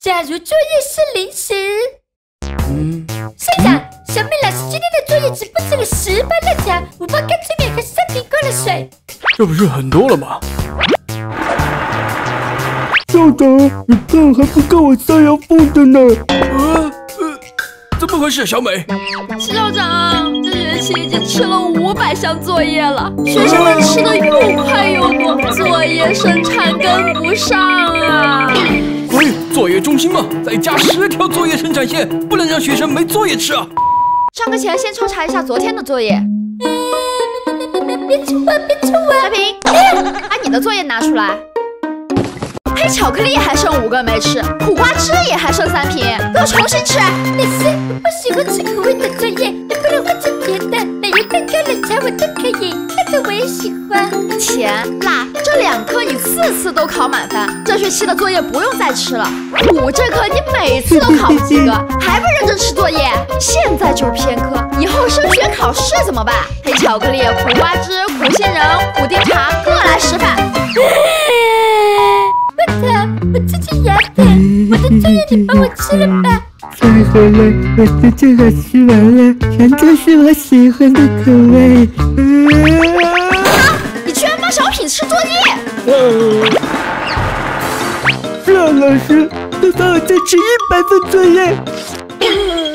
假如作业是零食，校长，小美老师今天的作业只布置了10包辣条、5包干脆面和3瓶过了水。 这不是很多了吗？ 校长，你看还不够我3要付的呢。 怎么回事，小美？ 校长，这学期已经吃了500项作业了，学生们吃的又快又多，作业生产跟不上啊！ 作业中心嘛，再加10条作业生产线，不能让学生没作业吃啊！ 上课前先抽查一下昨天的作业。 别抽我，别抽我！ 白平，把你的作业拿出来。黑巧克力还剩5个没吃，苦瓜汁也还剩3瓶，给我重新吃。 老师，我不喜欢吃口味的作业，能不能换成别的？奶油蛋糕、奶茶我都可以，那个我也喜欢。 甜辣这2科你4次都考满分，这学期的作业不用再吃了。苦这科你每次都考不及格，还不认真吃作业？现在就是偏科，以后升学考试怎么办？黑巧克力、苦瓜汁、苦杏仁、苦丁茶各来10份。 我自己牙疼，我的作业你帮我吃了吧。 太好了，我的最好吃完了，全都是我喜欢的口味。 你居然帮小品吃作业！ 是啊，老师，都帮我再吃100份作业。